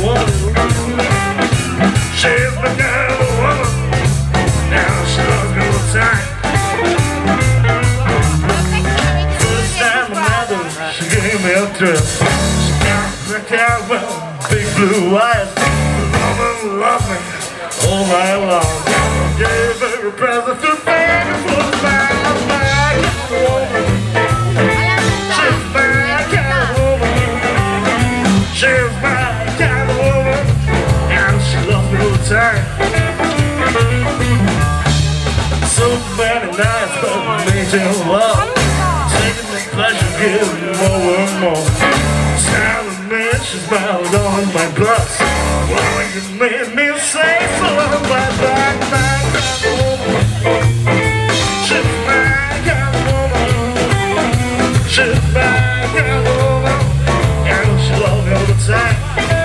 woman. She's my kind of woman. Now she loves me all the time. First time I met her, she gave me a thrill. She got the cat with big blue eyes. Love me all night long. Gave her a present to beg for the back woman. She's my kind of woman. She's my kind of woman. And she loves me all the time. So many nights but making love, taking the pleasure, giving more and more. Telling me she smiled on my blush. Well, you made me say so on my back woman. She's my kind of woman. She's my kind of woman. And she loves me all the time.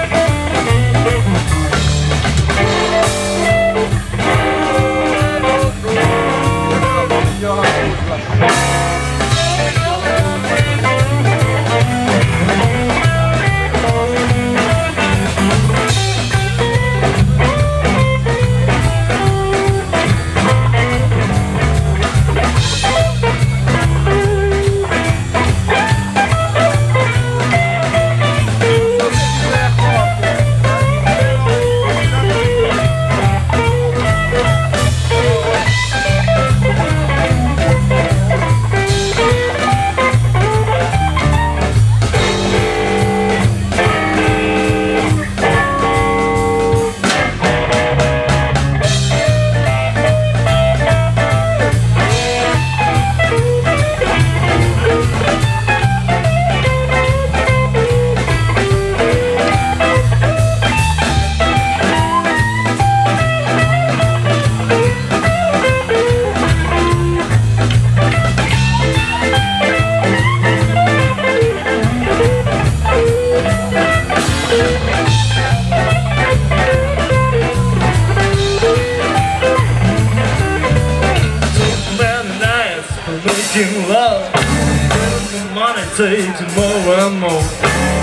Making love, giving me money, taking more and more.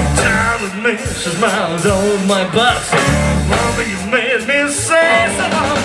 Telling me she smiles on my bus. Mama, you made me say so.